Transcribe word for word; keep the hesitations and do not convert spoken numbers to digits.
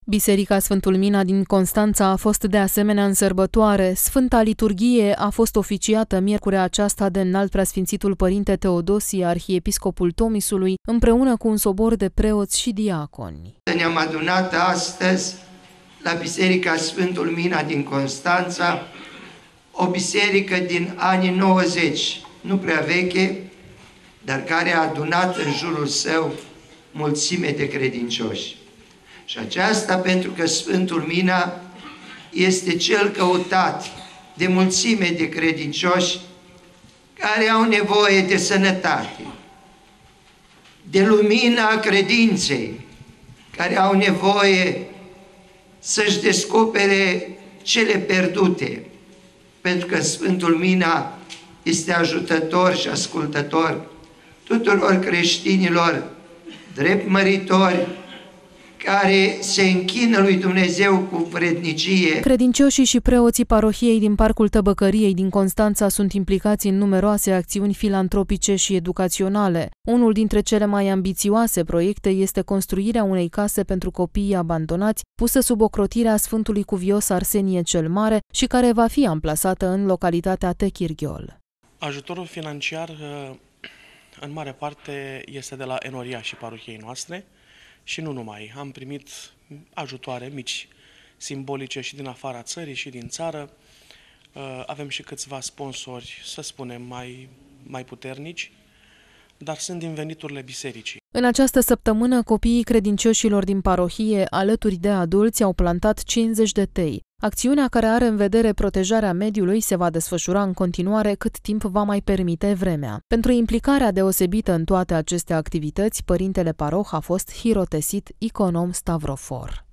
Biserica Sfântul Mina din Constanța a fost de asemenea în sărbătoare. Sfânta liturghie a fost oficiată miercurea aceasta de Înalt Preasfințitul Părinte Teodosie, arhiepiscopul Tomisului, împreună cu un sobor de preoți și diaconi. Ne-am adunat astăzi la Biserica Sfântul Mina din Constanța, o biserică din anii nouăzeci, nu prea veche, dar care a adunat în jurul său mulțime de credincioși. Și aceasta pentru că Sfântul Mina este cel căutat de mulțime de credincioși care au nevoie de sănătate, de lumina credinței, care au nevoie să-și descopere cele pierdute, pentru că Sfântul Mina este ajutător și ascultător tuturor creștinilor drept măritori, care se închină lui Dumnezeu cu vrednicie. Credincioșii și preoții parohiei din Parcul Tăbăcăriei din Constanța sunt implicați în numeroase acțiuni filantropice și educaționale. Unul dintre cele mai ambițioase proiecte este construirea unei case pentru copiii abandonați, pusă sub ocrotirea Sfântului Cuvios Arsenie cel Mare și care va fi amplasată în localitatea Techirghiol. Ajutorul financiar, în mare parte, este de la Enoria și parohiei noastre. Și nu numai. Am primit ajutoare mici, simbolice și din afara țării și din țară. Avem și câțiva sponsori, să spunem, mai, mai puternici, dar sunt din veniturile bisericii. În această săptămână, copiii credincioșilor din parohie, alături de adulți, au plantat cincizeci de tei. Acțiunea, care are în vedere protejarea mediului, se va desfășura în continuare cât timp va mai permite vremea. Pentru implicarea deosebită în toate aceste activități, părintele paroh a fost hirotesit Iconom Stavrofor.